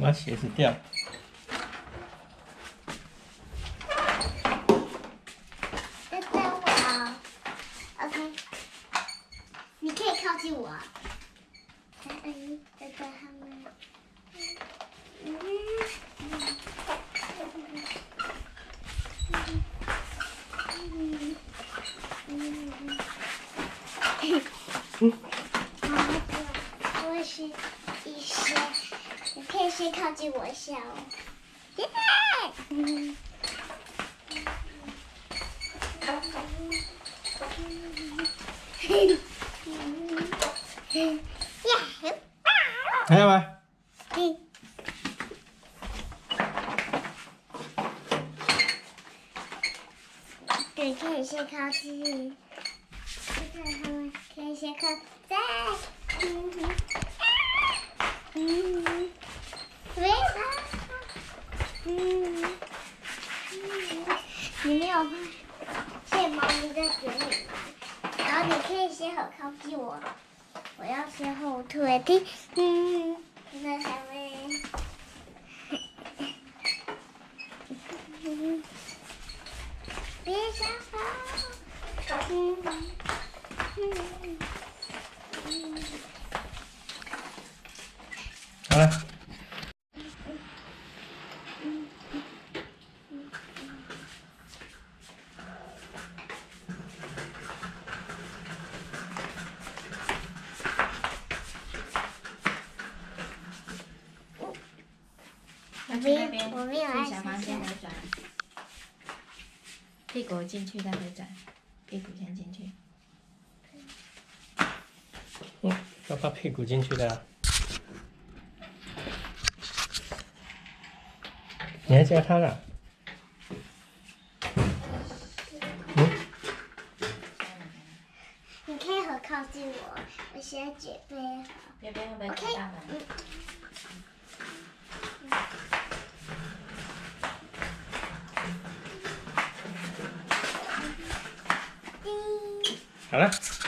把鞋子掉。 等等我哦 ，OK， 你可以靠近我。等等他们。我是医生，你可以先靠近我一下哦。耶！ 还有吗？ 对，可以先靠近。他们可以先靠在。没有。你没有发现猫咪在嘴里吗？然后你可以先很靠近我，我要先后退。那还没。别想跑。 好了。 我没有按小房间回转，屁股进去再回转，屁股先进去。 要把屁股进去的啊。你还加他了？ 你可以很靠近我，我先准备好。 边边会不会开大门？ 好了。